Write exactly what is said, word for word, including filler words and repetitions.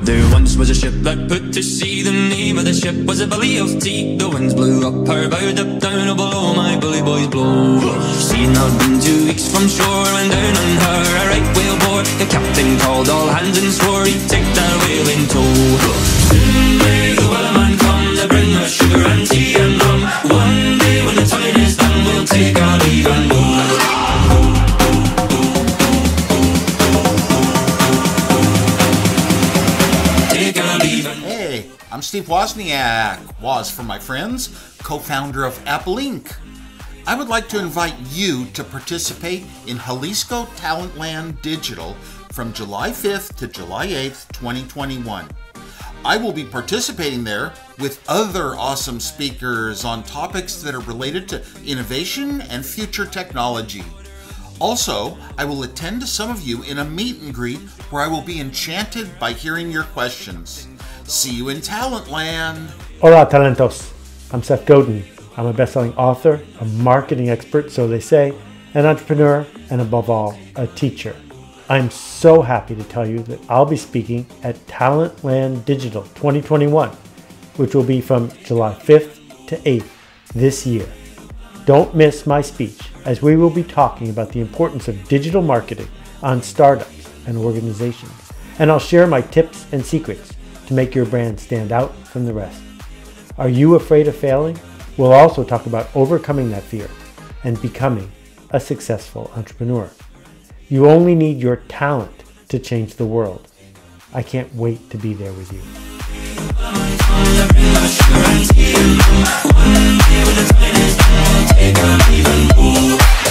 There once was a ship that put to sea. The name of the ship was a Billy of Tea. The winds blew up her bow, up down, oh below my bully boys blow. Seeing I'd been two weeks from shore, when down on her a right whale bore. The captain called all hands and swore he'd take that whale in tow. Soon may the wellerman come to bring us sugar and tea and rum. One day when the time is done, we'll take our leave and go. Hey, I'm Steve Wozniak, Woz for my friends, co-founder of Apple Incorporated. I would like to invite you to participate in Jalisco Talentland Digital from July fifth to July eighth, twenty twenty-one. I will be participating there with other awesome speakers on topics that are related to innovation and future technology. Also, I will attend to some of you in a meet and greet where I will be enchanted by hearing your questions. See you in Talentland. Hola, talentos. I'm Seth Godin. I'm a best-selling author, a marketing expert, so they say, an entrepreneur, and above all, a teacher. I'm so happy to tell you that I'll be speaking at Talentland Digital twenty twenty-one, which will be from July fifth to eighth this year. Don't miss my speech, as we will be talking about the importance of digital marketing on startups and organizations. And I'll share my tips and secrets to make your brand stand out from the rest. Are you afraid of failing? We'll also talk about overcoming that fear and becoming a successful entrepreneur. You only need your take to change the world. I can't wait to be there with you. One day when the time is done, we'll take our leave and go.